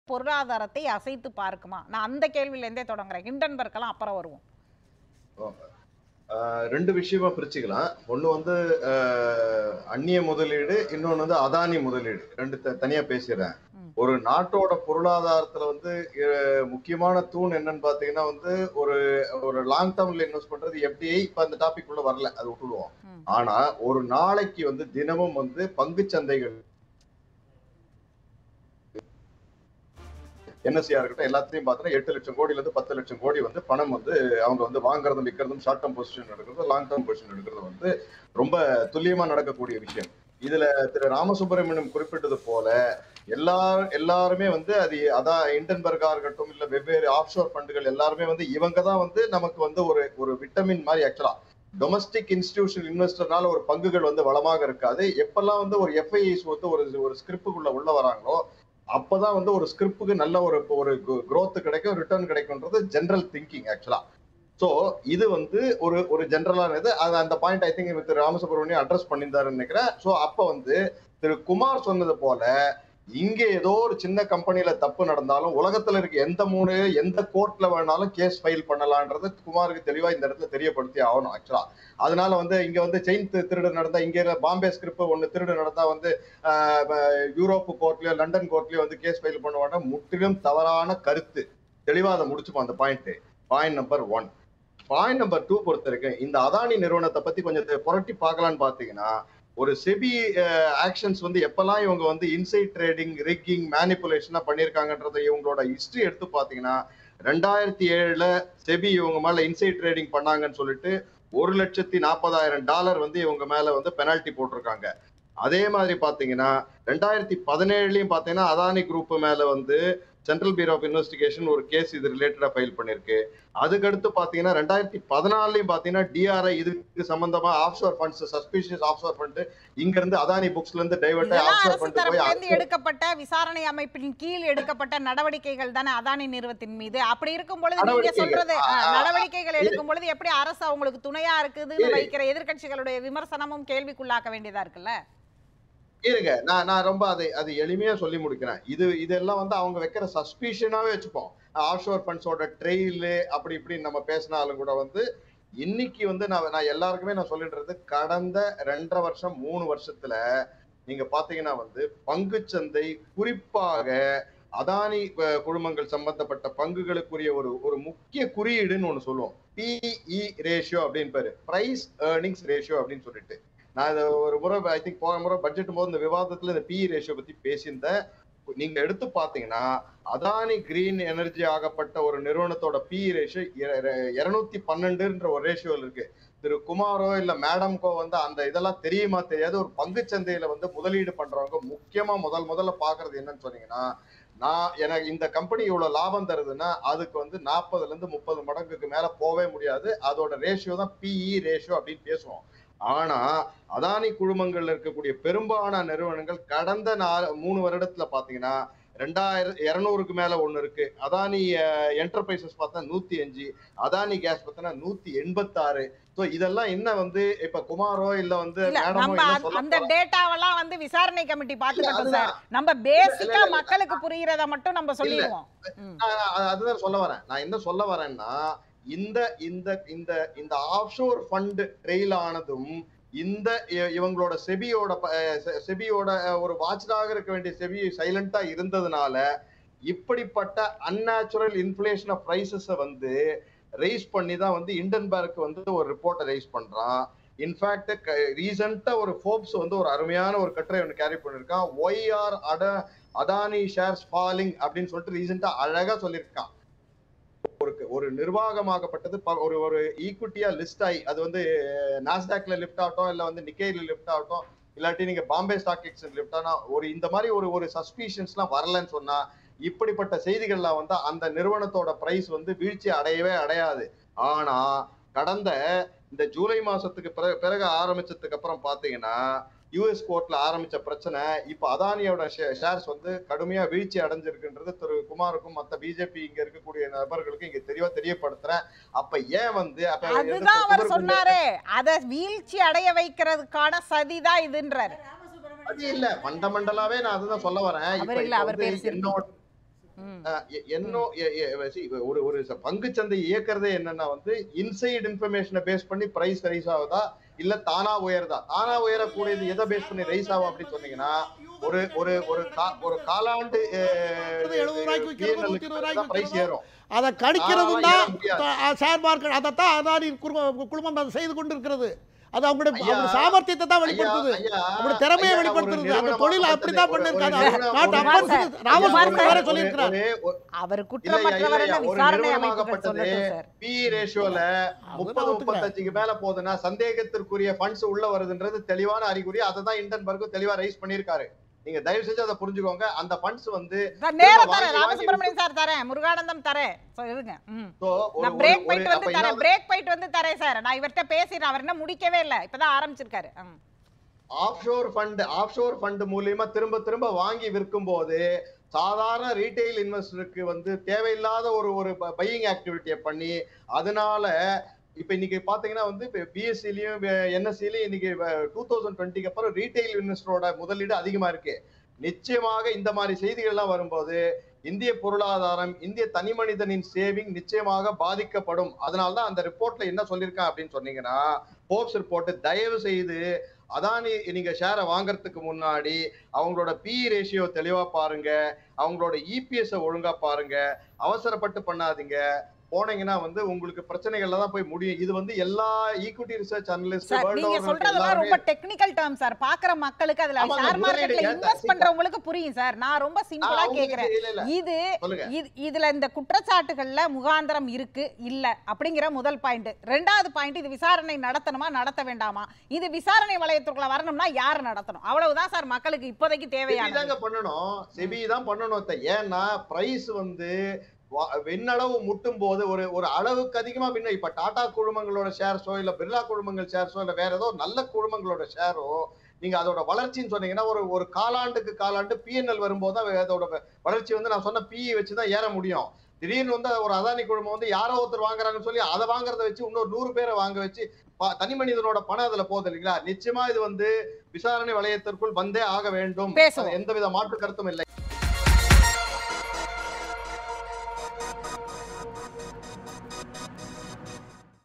பொருளாதாரத்தை அசைத்து பார்க்குமா? நான் அந்த கேள்வியிலேருந்தே தொடங்குறேன். ஹிண்டன்பர்க்கெல்லாம் அப்புறம் வருவோம். ரெண்டு விஷயமா பிரிச்சுக்கலாம். ஒண்ணு வந்து அந்நிய முதலீடு, இன்னொன்னு வந்து அதானி முதலீடு. ரெண்டு தனியா பேசிடுறேன். ஒரு நாட்டோட பொருளாதாரத்துல வந்து முக்கியமான தூண் என்னன்னு பாத்தீங்கன்னா வந்து ஒரு ஒரு லாங் டேர்ம்ல இன்வெஸ்ட் பண்றது எஃப்டிஐ. இப்ப அந்த டாபிக் உள்ள வரல, அது விட்டுடுவோம். ஆனா ஒரு நாளைக்கு வந்து தினமும் வந்து பங்கு சந்தைகள் என்எஸ்சியா இருக்கட்டும் எல்லாத்தையும் பார்த்தீங்கன்னா 8 லட்சம் கோடியில இருந்து 10 லட்சம் கோடி வந்து பணம் வந்து அவங்க வந்து வாங்குறதும் விற்கிறதும் ஷார்ட் டேர்ம் பொசிஷன் எடுக்கிறது லாங் டேர்ம் பொசிஷன் எடுக்கிறது வந்து ரொம்ப துல்லியமா நடக்கக்கூடிய விஷயம். இதுல திரு ராமசுப்ரமணியம் குறிப்பிட்டது போல எல்லாருமே வந்து அதான் ஹிண்டன்பர்கா இருக்கட்டும் இல்ல வெவ்வேறு ஆஃப்ஷோர் ஃபண்டுகள் எல்லாருமே வந்து இவங்க தான் வந்து நமக்கு வந்து ஒரு விட்டமின் மாதிரி. ஆக்சுவலா டொமஸ்டிக் இன்ஸ்டிடியூஷனல் இன்வெஸ்டர்னால ஒரு பங்குகள் வந்து வளமாக இருக்காது. எப்பெல்லாம் வந்து ஒரு எஃப்ஐஐஸ் வந்து ஒரு ஸ்கிரிப்புக்குள்ள உள்ள வராங்களோ அப்பதான் வந்து ஒரு ஸ்கிரிப்டுக்கு நல்ல ஒரு growth கிடைக்கும், ரிட்டர்ன் கிடைக்கும்ன்றது ஜெனரல் திங்கிங் ஆக்சுவலா. சோ இது வந்து ஒரு ஜெனரலானது. அந்த point I think Thiru Ramasubramaniam address பண்ணியிருந்தாருன்னு நினைக்கிறேன். சோ அப்ப வந்து திரு குமார் சொன்னது போல இங்க ஏதோ ஒரு சின்ன கம்பெனில தப்பு நடந்தாலும் உலகத்துல இருக்க எந்த கோர்ட்ல வேணாலும் கேஸ் ஃபைல் பண்ணலான்றது குமாருக்கு தெளிவா இந்த இடத்துல தெரியப்படுத்தி ஆகணும் ஆக்சுவலா. அதனால வந்து இங்க வந்து செயின் திருடு நடந்தா, இங்க பாம்பே ஸ்கிரிப்ட் ஒண்ணு திருடு நடந்தா வந்து யூரோப் கோர்ட்லயோ லண்டன் கோர்ட்லயோ வந்து கேஸ் ஃபைல் பண்ணுவாங்க. முற்றிலும் தவறான கருத்து. தெளிவா அதை முடிச்சுப்போம் அந்த பாயிண்ட் நம்பர் 1. பாயிண்ட் நம்பர் 2 பொறுத்த வரைக்கும் இந்த அதானி நிறுவனத்தை பத்தி கொஞ்சம் புரட்டி பார்க்கலான்னு பாத்தீங்கன்னா, ஒரு செபி ஆக்ஷன்ஸ் வந்து எப்பெல்லாம் இவங்க வந்து இன்சைட் ட்ரேடிங், ரிக்கிங், மேனிபுலேஷனா பண்ணிருக்காங்கன்றதை இவங்களோட ஹிஸ்டரி எடுத்து பாத்தீங்கன்னா 2007 செபி இவங்க மேல இன்சைட் ட்ரேடிங் பண்ணாங்கன்னு சொல்லிட்டு $1,40,000 வந்து இவங்க மேல வந்து பெனால்டி போட்டிருக்காங்க. அதே மாதிரி பாத்தீங்கன்னா 2017லயும் பாத்தீங்கன்னா அதானி குரூப் மேல வந்து சென்ட்ரல் பியூரோ ஆஃப் இன்வெஸ்டிகேஷன் ஒரு கேஸ் இது ரிலேட்டடா ஃபைல் பண்ணிருக்கு. அதுக்கடுத்து பாத்தீங்கன்னா 2014லயும் பாத்தீங்கன்னா டிஆர்ஐ இதுக்கு சம்பந்தமா offshore funds, suspicious offshore fund இங்க இருந்து அதானி புக்ஸ்ல இருந்து டைவர்ட் ஆகி ஆஃப்ஷோர் ஃபண்ட் போய் எடுக்கப்பட்ட விசாரணை அமைப்பின் கீழ் எடுக்கப்பட்ட நடவடிக்கைகள் தானே அதானி நிறுவனத்தின் மீது. அப்படி இருக்கும் பொழுது நீங்க சொல்றது நடவடிக்கைகள் எடுக்கும் பொழுது எப்படி அரசு அவங்களுக்கு துணையா இருக்குதுன்னு வைக்கிற எதிர்க்கட்சிகளுடைய விமர்சனமும் கேள்விக்குள்ளாக்க வேண்டியதா இருக்குல்ல? இருங்க, நான் ரொம்ப அதை எளிமையா சொல்லி முடிக்கிறேன். இதெல்லாம் வந்து அவங்க வைக்கிற சஸ்பிஷனாவே வச்சுப்போம். ஆஃப்ஷோர் ஃபண்ட்ஸோட ட்ரெயில் அப்படி இப்படி நம்ம பேசினாலும் கூட வந்து இன்னைக்கு வந்து நான் எல்லாருக்குமே நான் சொல்லிடுறது, கடந்த 2.5 வருஷம் 3 வருஷத்துல நீங்க பாத்தீங்கன்னா வந்து பங்குச்சந்தை குறிப்பாக அதானி குழுமங்கள் சம்பந்தப்பட்ட பங்குகளுக்குரிய ஒரு முக்கிய குறியீடுன்னு ஒண்ணு சொல்லுவோம். பிஇ ரேஷியோ அப்படின்னு பேரு, பிரைஸ் ஏர்னிங்ஸ் ரேஷியோ அப்படின்னு சொல்லிட்டு. நான் இதை ஒரு முறை ஐ திங்க் போன முறை பட்ஜெட் போது இந்த விவாதத்துல இந்த பிஇ ரேஷியோ பத்தி பேசியிருந்தேன். நீங்க எடுத்து பாத்தீங்கன்னா அதானி கிரீன் எனர்ஜி ஆகப்பட்ட ஒரு நிறுவனத்தோட பிஇ ரேஷியோ 212ன்ற ஒரு ரேஷியோல இருக்கு. திரு குமாரோ இல்ல மேடம்கோ வந்து அந்த இதெல்லாம் தெரியுமா தெரியாது. ஒரு பங்கு சந்தையில வந்து முதலீடு பண்றவங்க முக்கியமா முதல்ல பாக்குறது என்னன்னு சொன்னீங்கன்னா, எனக்கு இந்த கம்பெனி இவ்வளவு லாபம் தருதுன்னா அதுக்கு வந்து 40ல இருந்து 30 மடங்குக்கு மேல போவே முடியாது. அதோட ரேஷியோ தான் பிஇ ரேஷியோ அப்படின்னு பேசுவோம். ஆனா அதானி குழுமங்கள்ல இருக்கக்கூடிய பெரும்பாலான நிறுவனங்கள் கடந்த 3 வருடத்துல பாத்தீங்கன்னா 2200க்கு மேல ஒண்ணு இருக்கு. அதானி என்டர்பிரைசஸ் பார்த்தா 105, அதானி கேஸ் பார்த்தா 186. சோ இதெல்லாம் என்ன வந்து இப்ப குமாரோ இல்ல வந்து அந்த டேட்டாவெல்லாம் வந்து விசாரணை கமிட்டி பாத்துக்கிட்டோம் சார். நம்ம பேசிக்கா மக்களுக்கு புரியுறத மட்டும் நம்ம சொல்லிடுவோம். அதுதான் சொல்ல வரேன். நான் என்ன சொல்ல வரேன்னா, இந்த ஆஃப்ஷோர் ஃபண்ட் ட்ரெயில் ஆனதும் இவங்களோட செபியோட ஒரு வாட்ச்டாக இருக்க வேண்டிய செபி சைலண்டா இருந்ததுனால இப்படிப்பட்ட அன்நேச்சுரல் இன்ஃப்ளேஷன் ஆஃப் பிரைசஸ் வந்து ரைஸ் பண்ணி தான் வந்து ஹிண்டன்பர்க் வந்து ஒரு ரிப்போர்ட்டை ரைஸ் பண்றான். இன்ஃபேக்ட் ரீசெண்டா ஒரு ஃபோர்ப்ஸ் வந்து ஒரு அருமையான ஒரு கட்டுரை ஒன்று கேரி பண்ணிருக்கான். Why are Adani shares falling அப்படின்னு சொல்லிட்டு ரீசெண்டா அழகா சொல்லியிருக்கான். ஒரு நிர்வாகமாகப்பட்டது ஒரு ஈக்விட்டியா லிஸ்ட் ஆகி அது வந்து நாஸ்டாக்ல லிஃப்ட் ஆகட்டும் இல்ல வந்து நிக்கேல லிஃப்ட் ஆகட்டும் இல்லாட்டி நீங்க பாம்பே ஸ்டாக் எக்ஸ்சேஞ்ச் லிஃப்ட் ஆனா இந்த மாதிரி ஒரு சஸ்பிஷன்ஸ் எல்லாம் வரலன்னு சொன்னா இப்படிப்பட்ட செய்திகள்லாம் வந்து அந்த நிறுவனத்தோட பிரைஸ் வந்து வீழ்ச்சி அடையவே அடையாது. ஆனா கடந்த இந்த ஜூலை மாசத்துக்கு பிறகு ஆரம்பிச்சதுக்கு அப்புறம் பாத்தீங்கன்னா யூஎஸ் கோர்ட்ல ஆரம்பிச்ச பிரச்சனை இப்ப அதானியோட ஷேர்ஸ் வந்து கடுமையா வீழ்ச்சி அடைஞ்சிருக்குன்றது திரு குமாருக்கும் மத்த பிஜேபி இங்க இருக்கக்கூடிய நபர்களுக்கு இங்க தெரியப்படுத்துறேன். அப்ப ஏன் வந்து அதுதான் அவர் சொன்னாரு, அத வீழ்ச்சி அடைய வைக்கிறதுக்கான சதிதான் இதுன்றாரு. அது இல்ல, ஃபண்டமெண்டலாவே நான் அதுதான் சொல்ல வரேன். ஒரு ஒரு பங்கு சந்தை இயக்கிறதே என்னன்னா வந்து இன்சைட் இன்ஃபர்மேஷனை பேஸ் பண்ணி பிரைஸ் ரைஸ் ஆகுதா இல்ல தானா உயருதா? தானா உயரக்கூடியது எதை பேஸ் பண்ணி ரைஸ் ஆகும் அப்படின்னு சொன்னீங்கன்னா ஒரு ஒரு ஒரு காலாண்டு பிரைஸ் ஏறும். அதை கணிக்கிறதும் தான் ஷேர் மார்க்கெட். அதைத்தான் அதானி குழுமம் செய்து கொண்டிருக்கிறது. அது அவங்களுடைய சாமர்த்தியத்தை தான் வெளிப்படுத்துது, அவங்களுடைய திறமையை வெளிப்படுத்துறது. அந்த தொழில் அப்படித்தான் பண்ணிருக்காங்க. ராமசுப்ரமணியன் சொல்லியிருக்கிறார். அவர் குற்றமற்றவர் என விசாரணை அமைப்புகள் சொல்லட்டும் சார். பி ரேஷியோல 30-35க்கு மேல போகுதுன்னா சந்தேகத்திற்குரிய ஃபண்ட்ஸ் உள்ள வருதுன்றது தெளிவான அறிகுறி. அதை தான் இண்டன்பர்க் தெளிவா ரைஸ் பண்ணிருக்காரு. நீங்க தயவு செஞ்சு அதை புரிஞ்சுக்கோங்க. அந்த ஃபண்ட்ஸ் வந்து ராமசுப்ரமணியன் சார் தரேன், முருகானந்தம் தரேன், இருங்க. நான் பிரேக் பாயிண்ட் வந்து தரேன் சார். நான் இவர்கிட்ட பேசிறேன், அவர் என்ன முடிக்கவே இல்ல, இப்பதான் ஆரம்பிச்சிருக்காரு. ஆஃப்ஷோர் ஃபண்ட் மூலியமா திரும்ப திரும்ப வாங்கி விற்கும் போது சாதாரண ரீட்டைல் இன்வெஸ்டருக்கு வந்து தேவையில்லாத ஒரு பையிங் ஆக்டிவிட்டியை பண்ணி அதனால இப்ப இன்னைக்கு பாத்தீங்கன்னா வந்து பிஎஸ்சிலையும் என்எஸ்சிலையும் இன்னைக்கு 2020க்கு அப்புறம் ரீட்டைல் இன்வெஸ்டரோட முதலீடு அதிகமா இருக்கு. நிச்சயமாக இந்த மாதிரி செய்திகள் எல்லாம் வரும்போது இந்திய பொருளாதாரம், இந்திய தனி மனிதனின் சேவிங் நிச்சயமாக பாதிக்கப்படும். அதனாலதான் அந்த ரிப்போர்ட்ல என்ன சொல்லியிருக்கான் அப்படின்னு சொன்னீங்கன்னா, போப்ஸ் ரிப்போர்ட் தயவு செய்து அதானி நீங்க ஷேரை வாங்கறதுக்கு முன்னாடி அவங்களோட பி ரேஷியோ தெளிவா பாருங்க, அவங்களோட இபிஎஸ் ஒழுங்கா பாருங்க, அவசரப்பட்டு பண்ணாதீங்க. போனீங்கன்னா வந்து உங்களுக்கு பிரச்சனைகள்ல தான் போய் முடியும். இது வந்து எல்லா ஈக்விட்டி ரிசர்ச் அனலிஸ்ட் நீங்க சொல்றதெல்லாம் ரொம்ப டெக்னிக்கல் டேர்ம் சார். பாக்குற மக்களுக்கு அதுல ஷேர் மார்க்கெட்ல இன்வெஸ்ட் பண்றவங்களுக்கு புரியும் சார். நான் ரொம்ப சிம்பிளா கேக்குறேன். இதுல இந்த குற்றச்சாட்டுகள்ல முகாந்திரம் இருக்கு இல்ல அப்படிங்கிற முதல் பாயிண்ட். ரெண்டாவது பாயிண்ட், இது விசாரணை நடத்தணுமா நடத்த வேண்டாமா? இது விசாரணை வளையத்துக்குள்ள வரணும்னா யார் நடத்தணும்? அவ்வளவுதான் சார் மக்களுக்கு இப்போதைக்கு தேவையானது. பண்ணணும், செபி தான் பண்ணணும். ஏன்னா பிரைஸ் வந்து விண்ணளவு முட்டும் போது ஒரு அளவுக்கு அதிகமா பின்ன இப்ப டாடா குழுமங்களோட ஷேர்ஸோ இல்ல பிர்லா குழுமங்கள் ஷேர்ஸோ இல்ல வேற ஏதோ நல்ல குழுமங்களோட ஷேரோ நீங்க அதோட வளர்ச்சின்னு சொன்னீங்கன்னா ஒரு காலாண்டு பிஎன்எல் வரும்போது அதோட வளர்ச்சி வந்து நான் சொன்ன பிஇ வச்சுதான் ஏற முடியும். திடீர்னு வந்து ஒரு அதானி குழுமம் வந்து யாரோ ஒருத்தர் வாங்குறாங்கன்னு சொல்லி அதை வாங்குறத வச்சு இன்னொரு 100 பேரை வாங்க வச்சு தனி மனிதனோட பணம் அதுல போகுது இல்லைங்களா? நிச்சயமா இது வந்து விசாரணை வளையத்திற்குள் வந்தே ஆக வேண்டும். எந்தவித மாற்று கருத்தும் இல்லை.